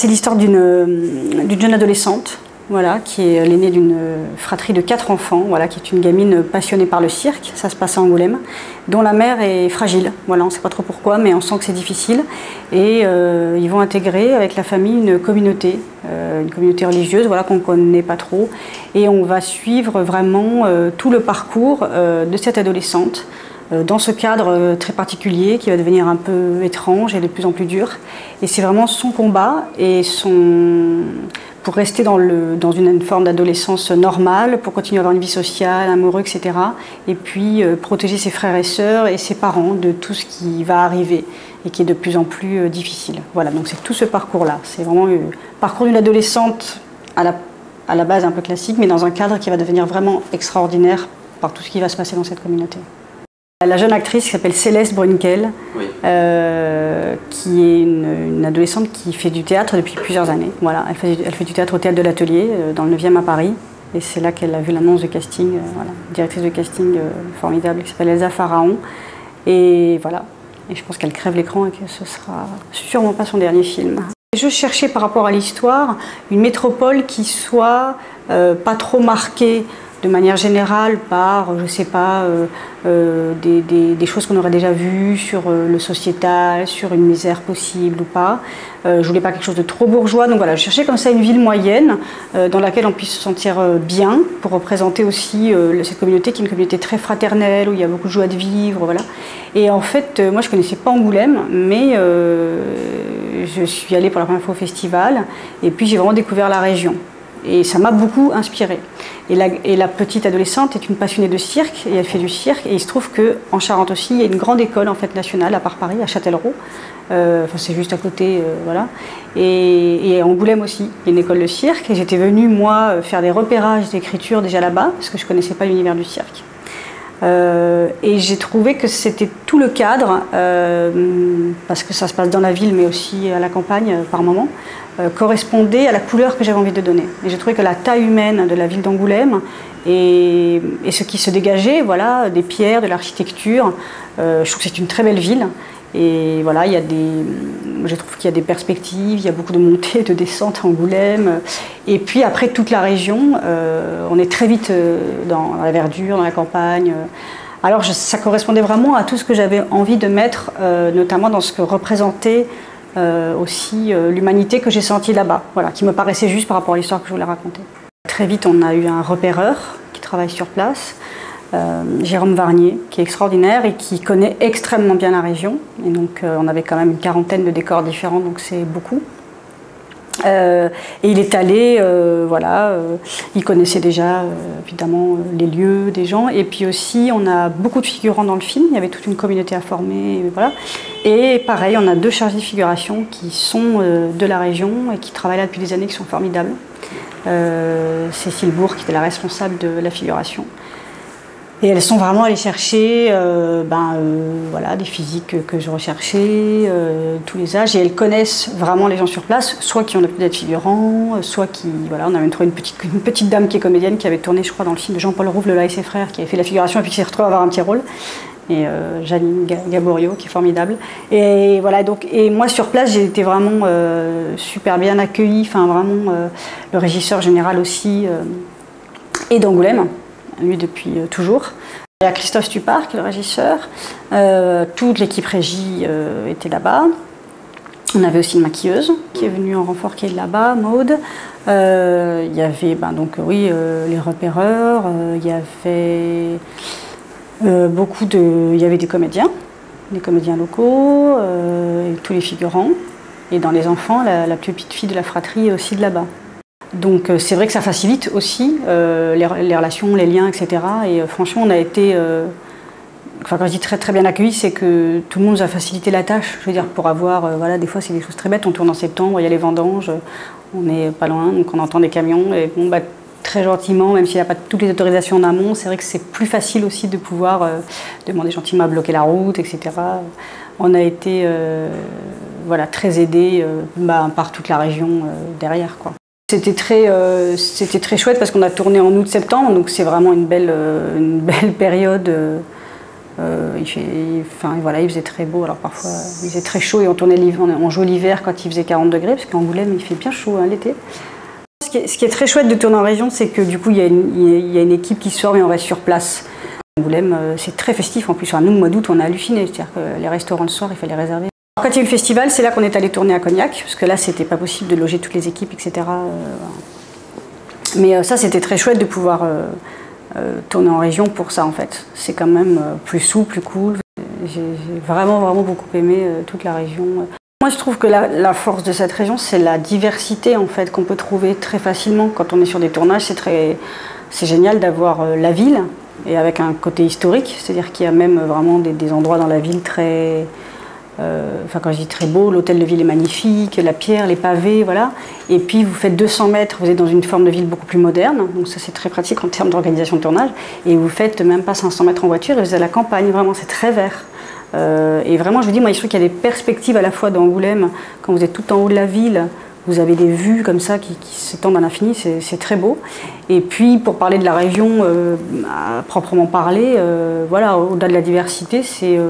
c'est l'histoire d'une jeune adolescente, voilà, qui est l'aînée d'une fratrie de 4 enfants, voilà, qui est une gamine passionnée par le cirque, ça se passe à Angoulême, dont la mère est fragile, voilà, on ne sait pas trop pourquoi, mais on sent que c'est difficile. Et ils vont intégrer avec la famille une communauté religieuse, voilà, qu'on ne connaît pas trop. Et on va suivre vraiment tout le parcours de cette adolescente, dans ce cadre très particulier qui va devenir un peu étrange et de plus en plus dur. Et c'est vraiment son combat et pour rester dans une forme d'adolescence normale, pour continuer à avoir une vie sociale, amoureuse, etc. Et puis protéger ses frères et sœurs et ses parents de tout ce qui va arriver et qui est de plus en plus difficile. Voilà, donc c'est tout ce parcours-là. C'est vraiment le parcours d'une adolescente à la base un peu classique, mais dans un cadre qui va devenir vraiment extraordinaire par tout ce qui va se passer dans cette communauté. La jeune actrice qui s'appelle Céleste Brunkel, oui. Qui est une adolescente qui fait du théâtre depuis plusieurs années. Voilà, elle fait du théâtre au Théâtre de l'Atelier, dans le 9e à Paris. Et c'est là qu'elle a vu l'annonce de casting, voilà, directrice de casting formidable qui s'appelle Elsa Pharaon. Et voilà, et je pense qu'elle crève l'écran et que ce sera sûrement pas son dernier film. Je cherchais par rapport à l'histoire une métropole qui soit pas trop marquée de manière générale par, je ne sais pas, des choses qu'on aurait déjà vues sur le sociétal, sur une misère possible ou pas. Je ne voulais pas quelque chose de trop bourgeois, donc voilà, je cherchais comme ça une ville moyenne dans laquelle on puisse se sentir bien, pour représenter aussi cette communauté qui est une communauté très fraternelle, où il y a beaucoup de joie de vivre, voilà. Et en fait, moi je ne connaissais pas Angoulême, mais je suis allée pour la première fois au festival, et puis j'ai vraiment découvert la région. Et ça m'a beaucoup inspirée. Et la petite adolescente est une passionnée de cirque, et elle fait du cirque. Et il se trouve qu'en Charente aussi, il y a une grande école en fait, nationale, à part Paris, à Châtellerault. Enfin, c'est juste à côté, voilà. Et à Angoulême aussi, il y a une école de cirque. Et j'étais venue, moi, faire des repérages d'écriture déjà là-bas, parce que je ne connaissais pas l'univers du cirque. Et j'ai trouvé que c'était tout le cadre, parce que ça se passe dans la ville, mais aussi à la campagne par moment, correspondait à la couleur que j'avais envie de donner. Et j'ai trouvé que la taille humaine de la ville d'Angoulême et ce qui se dégageait, voilà, des pierres, de l'architecture, je trouve que c'est une très belle ville. Et voilà, je trouve qu'il y a des perspectives, il y a beaucoup de montées et de descentes à Angoulême. Et puis après, toute la région, on est très vite dans la verdure, dans la campagne. Alors ça correspondait vraiment à tout ce que j'avais envie de mettre, notamment dans ce que représentait aussi l'humanité que j'ai sentie là-bas, voilà, qui me paraissait juste par rapport à l'histoire que je voulais raconter. Très vite, on a eu un repéreur qui travaille sur place, Jérôme Varnier, qui est extraordinaire et qui connaît extrêmement bien la région. Et donc on avait quand même une quarantaine de décors différents, donc c'est beaucoup. Et il est allé, voilà, il connaissait déjà évidemment les lieux des gens. Et puis aussi, on a beaucoup de figurants dans le film, il y avait toute une communauté à former, et voilà. Et pareil, on a 2 chargés de figuration qui sont de la région et qui travaillent là depuis des années, qui sont formidables. Cécile Bourg, qui était la responsable de la figuration. Et elles sont vraiment allées chercher voilà, des physiques que je recherchais, tous les âges. Et elles connaissent vraiment les gens sur place, soit qui ont l'habitude d'être figurants, soit qui... Voilà, on avait trouvé une petite dame qui est comédienne, qui avait tourné, je crois, dans le film de Jean-Paul Rouve, Lola et ses frères, qui avait fait la figuration et puis qui s'est retrouvée à avoir un petit rôle. Et Janine Gaborio, qui est formidable. Et voilà, donc, et moi sur place, j'ai été vraiment super bien accueillie, enfin vraiment, le régisseur général aussi, et d'Angoulême. Lui depuis toujours. Il y a Christophe Stupar, qui est le régisseur. Toute l'équipe régie était là-bas. On avait aussi une maquilleuse qui est venue en renfort, qui est là-bas, Maude. Il y avait donc, oui, les repéreurs. Il y avait il y avait des comédiens locaux, et tous les figurants. Et dans les enfants, la plus petite fille de la fratrie est aussi de là-bas. Donc c'est vrai que ça facilite aussi les relations, les liens, etc. Et franchement, on a été, enfin quand je dis très très bien accueillis, c'est que tout le monde nous a facilité la tâche. Je veux dire, pour avoir, voilà, des fois c'est des choses très bêtes. On tourne en septembre, il y a les vendanges, on n'est pas loin, donc on entend des camions. Et bon, très gentiment, même s'il n'y a pas toutes les autorisations en amont, c'est vrai que c'est plus facile aussi de pouvoir demander gentiment à bloquer la route, etc. On a été voilà, très aidés par toute la région derrière, quoi. C'était très chouette parce qu'on a tourné en août-septembre, donc c'est vraiment une belle période Voilà, il faisait très beau, alors parfois il faisait très chaud et on jouait l'hiver quand il faisait 40 degrés, parce qu'Angoulême il fait bien chaud hein, l'été. Ce qui est très chouette de tourner en région, c'est que du coup il y a une équipe qui se forme et on reste sur place. Angoulême, c'est très festif en plus. Enfin, nous, au mois d'août, on a halluciné, c'est-à-dire que les restaurants le soir, il fallait réserver. Quand il y a eu le festival, c'est là qu'on est allé tourner à Cognac, parce que là, c'était pas possible de loger toutes les équipes, etc. Mais ça, c'était très chouette de pouvoir tourner en région pour ça, en fait. C'est quand même plus souple, plus cool. J'ai vraiment, vraiment beaucoup aimé toute la région. Moi, je trouve que la force de cette région, c'est la diversité, en fait, qu'on peut trouver très facilement quand on est sur des tournages. C'est génial d'avoir la ville, et avec un côté historique, c'est-à-dire qu'il y a même vraiment des endroits dans la ville très... quand je dis très beau, l'hôtel de ville est magnifique, la pierre, les pavés, voilà. Et puis vous faites 200 mètres, vous êtes dans une forme de ville beaucoup plus moderne, donc ça c'est très pratique en termes d'organisation de tournage. Et vous faites même pas 500 mètres en voiture et vous êtes à la campagne, vraiment c'est très vert. Et vraiment je vous dis, moi je trouve qu'il y a des perspectives à la fois d'Angoulême, quand vous êtes tout en haut de la ville, vous avez des vues comme ça qui s'étendent à l'infini, c'est très beau. Et puis pour parler de la région à proprement parler, voilà, au-delà de la diversité,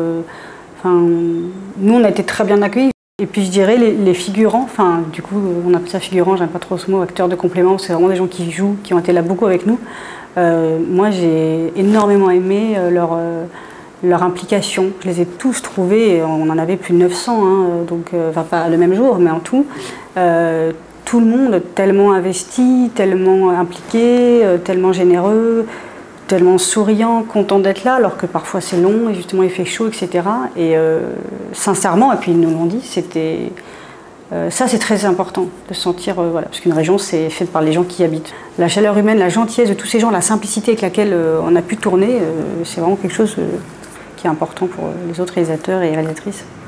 nous on a été très bien accueillis. Et puis je dirais les figurants, du coup on appelle ça figurant, j'aime pas trop ce mot, acteurs de complément, c'est vraiment des gens qui jouent, qui ont été là beaucoup avec nous. Moi j'ai énormément aimé leur implication. Je les ai tous trouvés, et on en avait plus de 900, hein, donc, pas le même jour, mais en tout. Tout le monde tellement investi, tellement impliqué, tellement généreux, tellement souriant, content d'être là, alors que parfois c'est long et justement il fait chaud, etc. Et sincèrement, et puis ils nous l'ont dit, ça c'est très important de sentir, voilà, parce qu'une région c'est fait par les gens qui y habitent. La chaleur humaine, la gentillesse de tous ces gens, la simplicité avec laquelle on a pu tourner, c'est vraiment quelque chose qui est important pour les autres réalisateurs et réalisatrices.